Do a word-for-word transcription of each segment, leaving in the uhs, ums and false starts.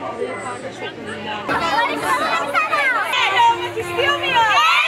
Olmak istiyor muyum?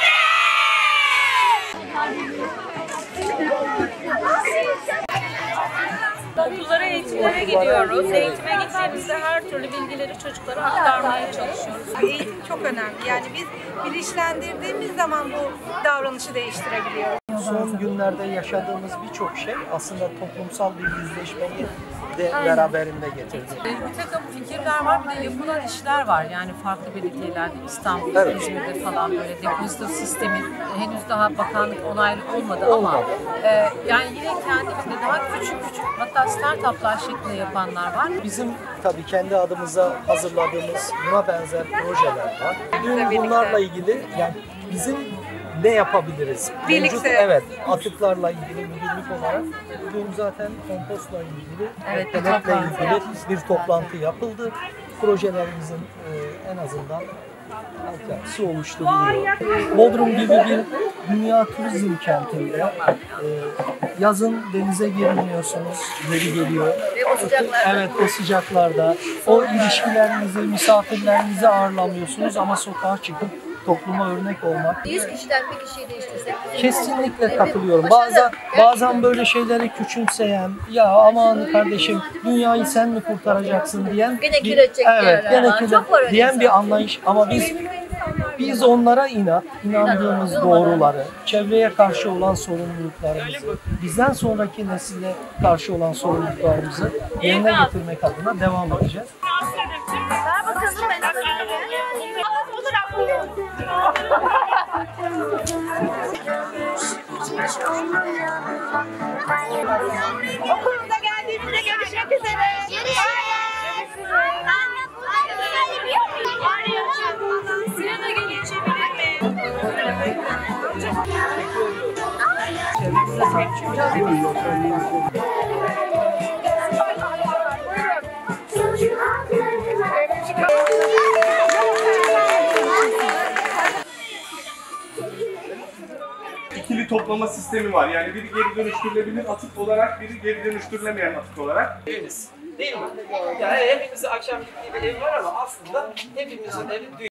Okullara, eğitimlere gidiyoruz. Eğitime gittiğimizde her türlü bilgileri çocuklara aktarmaya çalışıyoruz. Eğitim çok önemli. Yani biz bilinçlendirdiğimiz zaman bu davranışı değiştirebiliyoruz. Son günlerde yaşadığımız birçok şey aslında toplumsal bir yüzleşmeyi de beraberinde getirdi. Bir takım fikirler var, bir de yapılan işler var. Yani farklı belediyelerde, İstanbul'da, Evet. İzmir'de falan böyle depozito sistemi henüz daha bakanlık onaylı olmadı ama e, yani yine kendimizde daha küçük küçük hatta startuplar şeklinde yapanlar var. Bizim tabii kendi adımıza hazırladığımız buna benzer projeler var. Dün bunlarla ilgili yani bizim ne yapabiliriz? Birlikte. Mevcut, evet, atıklarla ilgili müdürlük olarak dün zaten kompostla ilgili, Evet, bir denetle toplantı ilgili yaptık. bir toplantı yapıldı. Projelerimizin e, en azından altyapısı oluşturuluyor. Bodrum gibi bir dünya turizm kentinde e, yazın denize girmiyorsunuz, yeri geliyor. Ve o sıcaklarda. Evet, o sıcaklarda o ilişkilerinizi, misafirlerinizi ağırlamıyorsunuz ama sokağa çıkıp topluma örnek olmak. yüz kişiden bir kişiyi değiştirsek. Kesinlikle katılıyorum. Bazen bazen böyle şeyleri küçümseyen, ya aman kardeşim dünyayı sen mi kurtaracaksın diyen, Gene bir- kirecek evet, diyorlar. gene Aa, kire- çok var öyle diyen insan. bir anlayış ama biz biz onlara inat, inandığımız doğruları, çevreye karşı olan sorumluluklarımızı, bizden sonraki nesile karşı olan sorumluluklarımızı yerine getirmek adına devam edeceğiz. Ver bakalım ben Okulumuza geldiğimizde görüşmek üzere. Sırada geçebilir miyim? İkili toplama sistemi var. Yani biri geri dönüştürülebilir atık olarak, biri geri dönüştürülemeyen atık olarak. Eviniz, değil mi? Yani hepimizin akşam gittiği bir ev var ama aslında hepimizin evi dünya.